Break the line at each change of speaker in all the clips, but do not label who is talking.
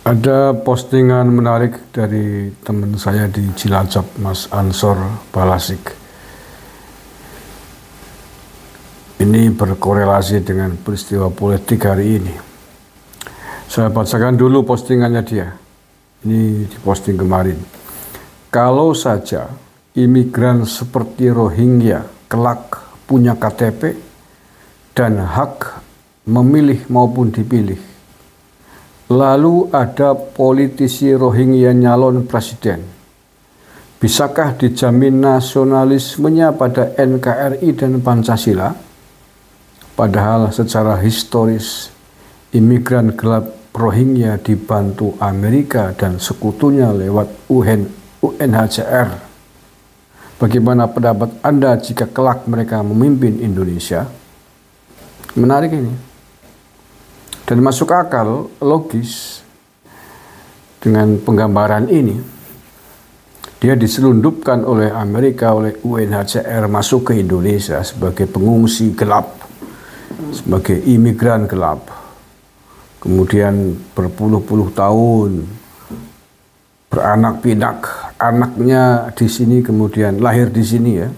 Ada postingan menarik dari teman saya di Cilacap, Mas Ansor Balasik. Ini berkorelasi dengan peristiwa politik hari ini. Saya bacakan dulu postingannya dia. Ini diposting kemarin. Kalau saja imigran seperti Rohingya kelak punya KTP dan hak memilih maupun dipilih, lalu ada politisi Rohingya nyalon presiden, bisakah dijamin nasionalismenya pada NKRI dan Pancasila? Padahal secara historis, imigran gelap Rohingya dibantu Amerika dan sekutunya lewat UNHCR. Bagaimana pendapat Anda jika kelak mereka memimpin Indonesia? Menarik ini. Dan masuk akal, logis, dengan penggambaran ini. Dia diselundupkan oleh Amerika, oleh UNHCR masuk ke Indonesia sebagai pengungsi gelap, sebagai imigran gelap. Kemudian berpuluh-puluh tahun beranak pinak, anaknya di sini, kemudian lahir di sini ya.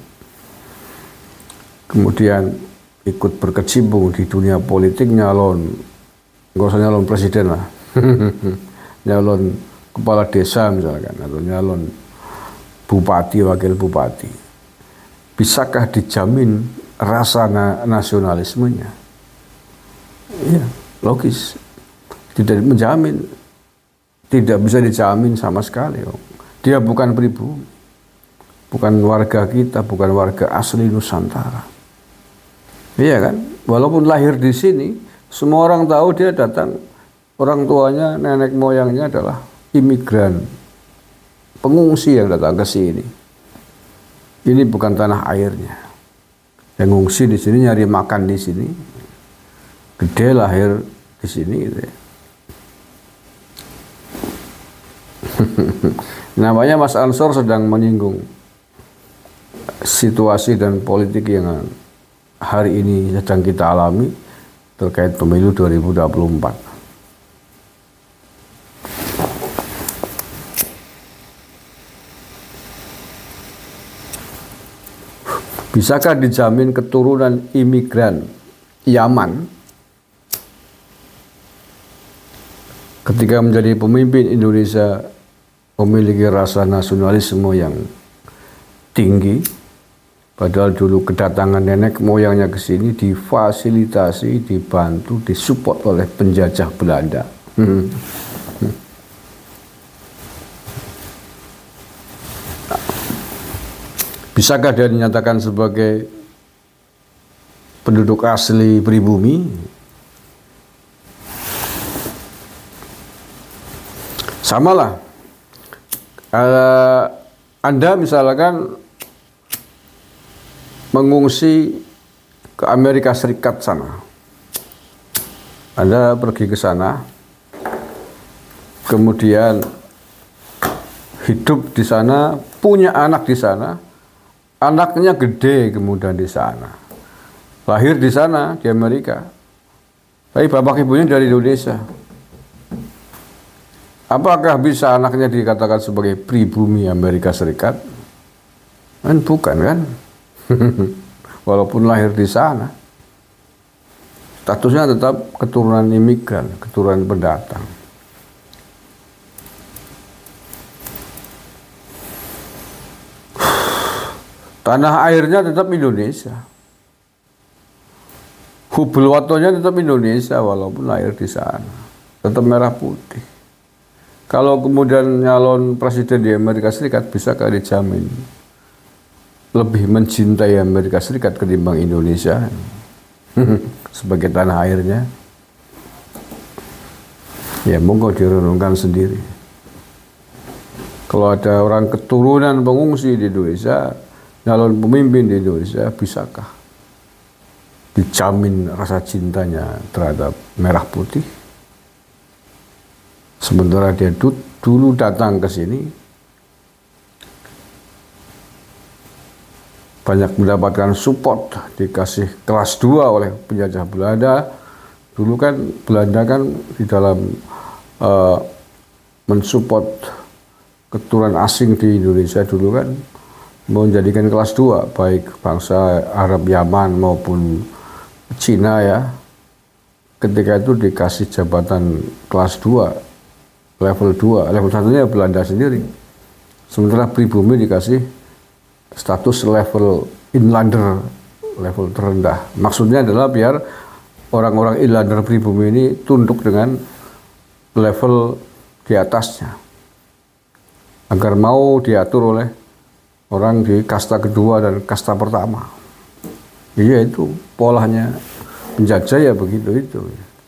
Kemudian ikut berkecimpung di dunia politik, nyalon, nggak usah nyalon presiden lah, nyalon kepala desa misalkan, atau nyalon bupati, wakil bupati. Bisakah dijamin rasa nasionalismenya? Iya, logis. Tidak menjamin, tidak bisa dijamin sama sekali. Dia bukan pribumi, bukan warga kita, bukan warga asli Nusantara. Iya kan? Walaupun lahir di sini, semua orang tahu dia datang, orang tuanya, nenek moyangnya adalah imigran, pengungsi yang datang ke sini. Ini bukan tanah airnya. Yang ngungsi di sini, nyari makan di sini, gede lahir di sini gitu ya. Namanya Mas Ansor sedang menyinggung situasi dan politik yang hari ini sedang kita alami terkait pemilu 2024. Bisakah dijamin keturunan imigran Yaman ketika menjadi pemimpin Indonesia memiliki rasa nasionalisme yang tinggi, padahal dulu kedatangan nenek moyangnya ke sini difasilitasi, dibantu, disupport oleh penjajah Belanda. Bisakah dia dinyatakan sebagai penduduk asli pribumi? Samalah. Anda misalkan mengungsi ke Amerika Serikat sana, Anda pergi ke sana, kemudian hidup di sana, punya anak di sana, anaknya gede kemudian di sana, lahir di sana di Amerika, tapi bapak ibunya dari Indonesia. Apakah bisa anaknya dikatakan sebagai pribumi Amerika Serikat? Kan bukan kan? Walaupun lahir di sana, statusnya tetap keturunan imigran, keturunan pendatang. Tanah airnya tetap Indonesia. Hubelwatonya tetap Indonesia walaupun lahir di sana. Tetap merah putih. Kalau kemudian nyalon presiden di Amerika Serikat, bisakah dijamin lebih mencintai Amerika Serikat ketimbang Indonesia sebagai tanah airnya? Ya monggo direnungkan sendiri. Kalau ada orang keturunan pengungsi di Indonesia, nyalon pemimpin di Indonesia, bisakah dijamin rasa cintanya terhadap merah putih? Sementara dia dulu datang ke sini, banyak mendapatkan support, dikasih kelas 2 oleh penjajah Belanda. Dulu kan Belanda kan di dalam mensupport keturunan asing di Indonesia dulu kan menjadikan kelas 2 baik bangsa Arab Yaman maupun Cina ya, ketika itu dikasih jabatan kelas 2 level 2, level 1-nya Belanda sendiri, sementara pribumi dikasih status level inlander, level terendah. Maksudnya adalah biar orang-orang inlander pribumi ini tunduk dengan level di atasnya, agar mau diatur oleh orang di kasta kedua dan kasta pertama. Iya, itu polanya penjajah ya begitu itu.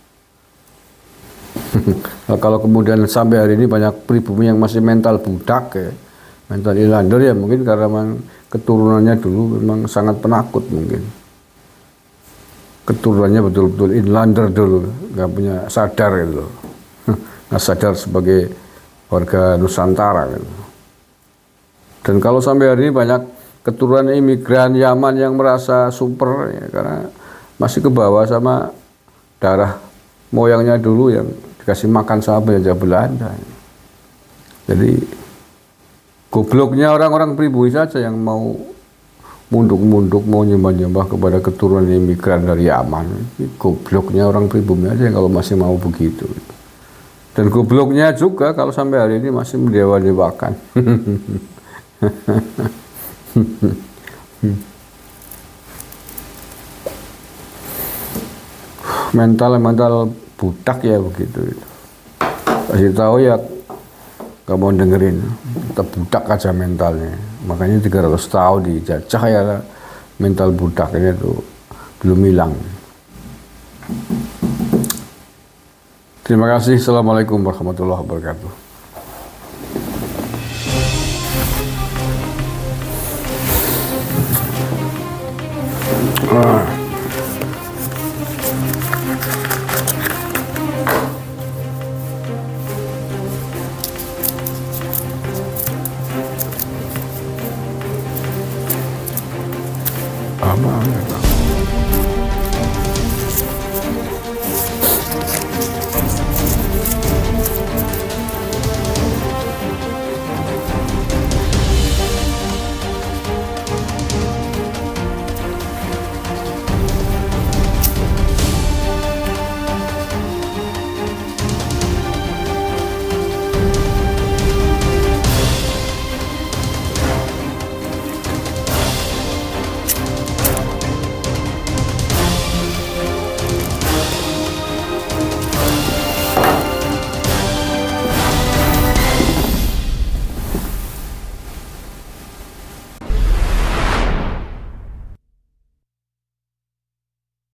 Nah, kalau kemudian sampai hari ini banyak pribumi yang masih mental budak ya, mental inlander ya, mungkin karena memang keturunannya dulu memang sangat penakut, mungkin keturunannya betul-betul inlander dulu, nggak punya sadar gitu, nggak sadar sebagai warga Nusantara gitu. Dan kalau sampai hari ini banyak keturunan imigran Yaman yang merasa super ya, karena masih ke bawah sama darah moyangnya dulu yang dikasih makan sama penjajah Belanda. Jadi gobloknya orang-orang pribumi saja yang mau munduk-munduk, mau nyembah-nyembah kepada keturunan imigran dari Yaman. Gobloknya orang pribumi aja yang kalau masih mau begitu. Dan gobloknya juga kalau sampai hari ini masih mendewa-dewakan. mental budak ya begitu. Kasih tahu ya gak mau dengerin, tetap budak aja mentalnya. Makanya 300 tahun dijajah ya, mental budak ini tuh belum hilang. Terima kasih. Assalamualaikum warahmatullahi wabarakatuh.